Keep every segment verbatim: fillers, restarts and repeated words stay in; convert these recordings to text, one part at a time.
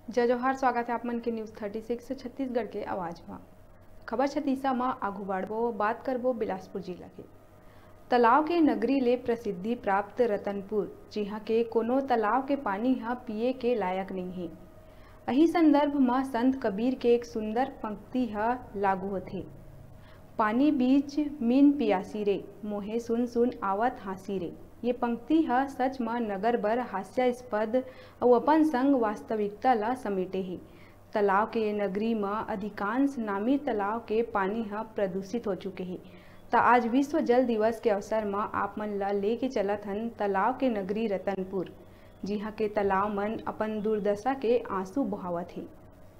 जय जोहार, स्वागत है आप मन के न्यूज़ छत्तीस छत्तीसगढ़ के आवाज में। खबर छत्तीसा में आगू बढ़बो, बात करबो बिलासपुर जिला के तालाब के नगरी ले प्रसिद्धि प्राप्त रतनपुर, जिहाँ के कोनो तालाब के पानी ह पिए के लायक नहीं है। अही संदर्भ में संत कबीर के एक सुंदर पंक्ति ह लागू होथे। पानी बीच मीन पियासी रे, मोहे सुन सुन आवत हासी रे। ये पंक्ति ह सच में नगर बर हास्यास्पद और अपन संग वास्तविकता ला समेटे ही। तालाब के नगरी में अधिकांश नामी तालाब के पानी ह प्रदूषित हो चुके हैं। तो आज विश्व जल दिवस के अवसर में आप मन ला लेके चलत हन तालाब के नगरी रतनपुर, जिहाँ के तालाब मन अपन दुर्दशा के आंसू बहावत है।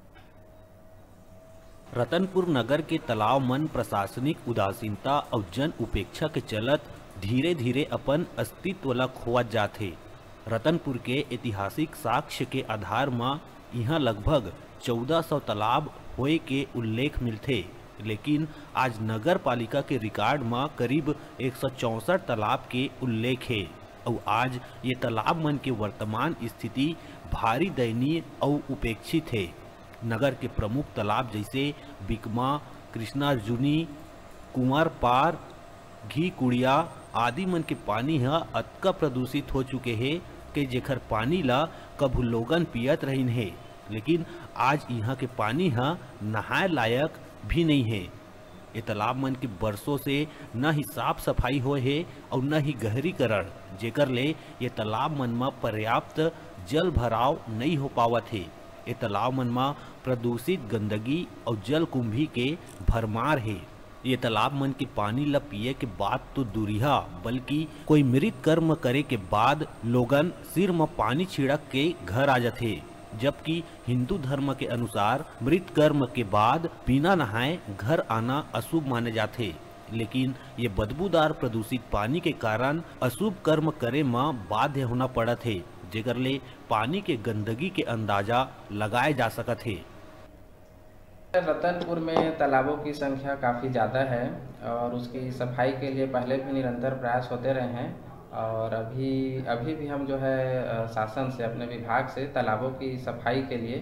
रतनपुर नगर के तालाब मन प्रशासनिक उदासीनता और जन उपेक्षा के चलत धीरे धीरे अपन अस्तित्व ला खोवत जाथे। रतनपुर के ऐतिहासिक साक्ष्य के आधार में यहाँ लगभग चौदह सौ तालाब होए के उल्लेख मिलथे, लेकिन आज नगर पालिका के रिकॉर्ड में करीब एक सौ चौंसठ तालाब के उल्लेख है। और आज ये तालाब मन के वर्तमान स्थिति भारी दयनीय और उपेक्षित है। नगर के प्रमुख तालाब जैसे बिकमा, कृष्णार्जुनी, कुंवर पार, घी कुड़िया आदि मन के पानी है अतका प्रदूषित हो चुके हैं कि जेखर पानी ला कभू लोगन पियत रहीन है, लेकिन आज यहाँ के पानी है नहाए लायक भी नहीं है। ये तालाब मन के बरसों से न ही साफ सफाई हो है और न ही गहरीकरण, जेकर ले ये तालाब मन में पर्याप्त जल भराव नहीं हो पावत है। ये तालाब मन में प्रदूषित गंदगी और जल कुंभी के भरमार है। ये तालाब मन के पानी ला पिए के बाद तो दूरिहा, बल्कि कोई मृत कर्म करे के बाद लोगन सिर में पानी छिड़क के घर आ जाते, जबकि हिंदू धर्म के अनुसार मृत कर्म के बाद बिना नहाए घर आना अशुभ माने जाते। लेकिन ये बदबूदार प्रदूषित पानी के कारण अशुभ कर्म करे में बाध्य होना पड़त है, जेकर ले पानी के गंदगी के अंदाजा लगाए जा सकत है। रतनपुर में तालाबों की संख्या काफ़ी ज़्यादा है और उसकी सफाई के लिए पहले भी निरंतर प्रयास होते रहे हैं और अभी अभी भी हम जो है शासन से, अपने विभाग से तालाबों की सफाई के लिए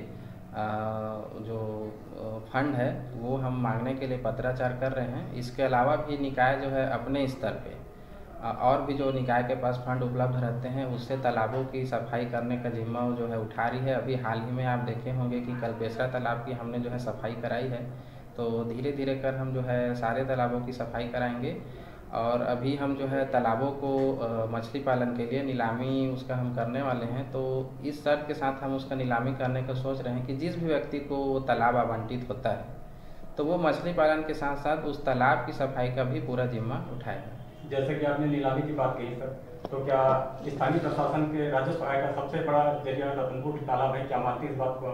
जो फंड है वो हम मांगने के लिए पत्राचार कर रहे हैं। इसके अलावा भी निकाय जो है अपने स्तर पे और भी जो निकाय के पास फंड उपलब्ध रहते हैं उससे तालाबों की सफाई करने का जिम्मा जो है उठा रही है। अभी हाल ही में आप देखे होंगे कि कल्पेश्वर तालाब की हमने जो है सफाई कराई है, तो धीरे धीरे कर हम जो है सारे तालाबों की सफाई कराएंगे। और अभी हम जो है तालाबों को मछली पालन के लिए नीलामी उसका हम करने वाले हैं, तो इस शर्त के साथ हम उसका नीलामी करने का सोच रहे हैं कि जिस भी व्यक्ति को वो तालाब आवंटित होता है तो वो मछली पालन के साथ साथ उस तालाब की सफाई का भी पूरा जिम्मा उठाएगा। जैसे कि आपने नीलामी की बात कही सर, तो क्या स्थानीय प्रशासन के राजस्व आय का सबसे बड़ा जरिया रतनपुर तालाब है, क्या मानती है इस बात को?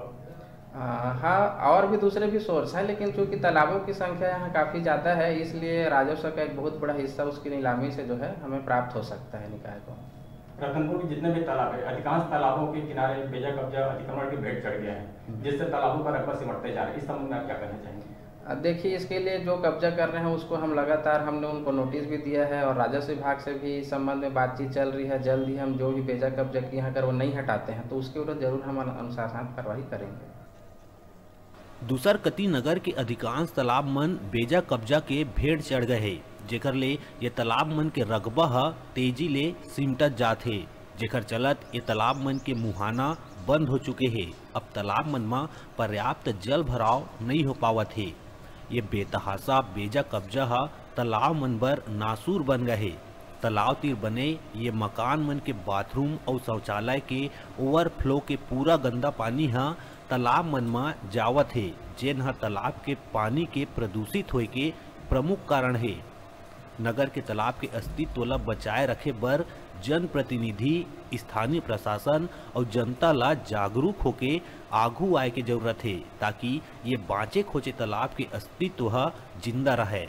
हाँ, और भी दूसरे भी सोर्स हैं, लेकिन चूंकि तालाबों की संख्या यहाँ काफ़ी ज़्यादा है इसलिए राजस्व का एक बहुत बड़ा हिस्सा उसकी नीलामी से जो है हमें प्राप्त हो सकता है निकाय को। रतनपुर के जितने भी तालाब है, अधिकांश तालाबों के किनारे बेजा कब्जा अतिक्रमण की भेंट चढ़ गया है, जिससे तालाबों का रकबा सिमटते जा रहा है। इस संबंध में आप क्या कहना चाहेंगे? देखिए, इसके लिए जो कब्जा कर रहे हैं उसको हम लगातार हमने उनको नोटिस भी दिया है और राजस्व विभाग से भी इस संबंध में बातचीत चल रही है। जल्द ही हम जो भी बेजा कब्जा किए हैं अगर वो नहीं हटाते हैं तो उसके ऊपर जरूर हम अनुशासनात्मक कार्रवाई करेंगे। दूसर कती नगर के अधिकांश तालाब मन बेजा कब्जा के भेड़ चढ़ गए है, जेकर ले ये तालाब मन के रकबा ह तेजी ले सिमटत जात है, जेकर चलत ये तालाब मन के मुहाना बंद हो चुके हैं। अब तालाब मन में पर्याप्त जल भराव नहीं हो पावत है। ये बेतहासा बेजा कब्जा हा तालाब मन बर नासूर बन गए है। तालाब तीर बने ये मकान मन के बाथरूम और शौचालय के ओवरफ्लो के पूरा गंदा पानी हा तालाब मन में जावत है, जेन हा तालाब के पानी के प्रदूषित होए के प्रमुख कारण है। नगर के तालाब के अस्तित्व ला बचाए रखे बर जनप्रतिनिधि, स्थानीय प्रशासन और जनता ला जागरूक होके आगू आए के जरूरत है, ताकि ये बाँचे खोचे तालाब के अस्तित्व जिंदा रहे।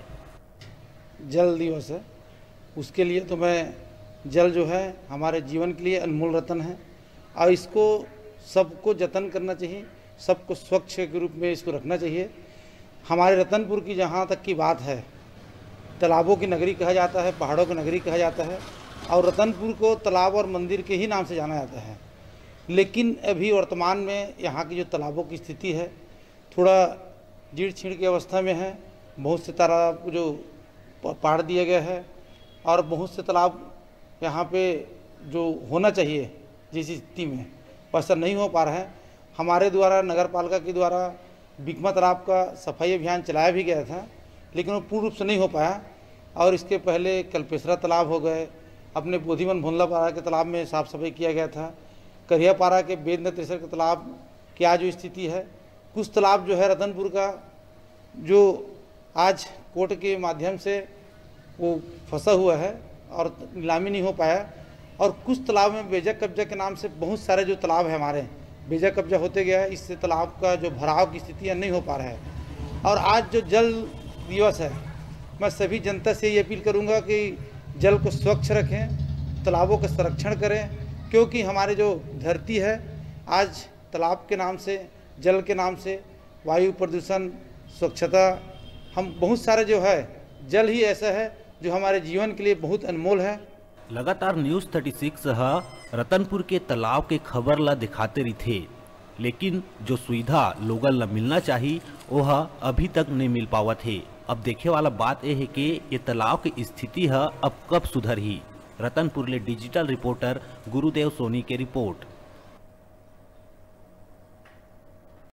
जल दिवस है, उसके लिए तो मैं जल जो है हमारे जीवन के लिए अनमोल रत्न है और इसको सबको जतन करना चाहिए, सबको स्वच्छ के रूप में इसको रखना चाहिए। हमारे रतनपुर की जहाँ तक की बात है, तालाबों की नगरी कहा जाता है, पहाड़ों की नगरी कहा जाता है और रतनपुर को तालाब और मंदिर के ही नाम से जाना जाता है। लेकिन अभी वर्तमान में यहाँ की जो तालाबों की स्थिति है थोड़ा जीर्ण छीर्ण की अवस्था में है। बहुत से तालाब जो पाड़ दिया गया है और बहुत से तालाब यहाँ पे जो होना चाहिए जिस स्थिति में वैसा नहीं हो पा रहा है। हमारे द्वारा नगर पालिका के द्वारा बिकमा तालाब का सफाई अभियान चलाया भी गया था, लेकिन वो पूर्ण रूप से नहीं हो पाया। और इसके पहले कल्पेश्वरा तालाब हो गए, अपने बोधिमन भोंदला पारा के तालाब में साफ़ सफाई किया गया था। करिया पारा के बेदन त्रिसर के तालाब की आज जो स्थिति है, कुछ तालाब जो है रतनपुर का जो आज कोर्ट के माध्यम से वो फंसा हुआ है और नीलामी नहीं हो पाया। और कुछ तालाब में बेजा कब्जा के नाम से बहुत सारे जो तालाब है हमारे बेजा कब्जा होते गया है, इससे तालाब का जो भराव की स्थितियाँ नहीं हो पा रहा है। और आज जो जल दिवस है, मैं सभी जनता से ये अपील करूँगा कि जल को स्वच्छ रखें, तालाबों का संरक्षण करें, क्योंकि हमारे जो धरती है आज तालाब के नाम से, जल के नाम से वायु प्रदूषण, स्वच्छता, हम बहुत सारे जो है जल ही ऐसा है जो हमारे जीवन के लिए बहुत अनमोल है। लगातार न्यूज़ छत्तीस ह रतनपुर के तालाब के खबर ला दिखाते रही थे, लेकिन जो सुविधा लोगन ला मिलना चाहिए वह अभी तक नहीं मिल पावत है। अब देखे वाला बात यह है कि ये तालाब की स्थिति है अब कब सुधर ही। रतनपुर ले डिजिटल रिपोर्टर गुरुदेव सोनी के रिपोर्ट।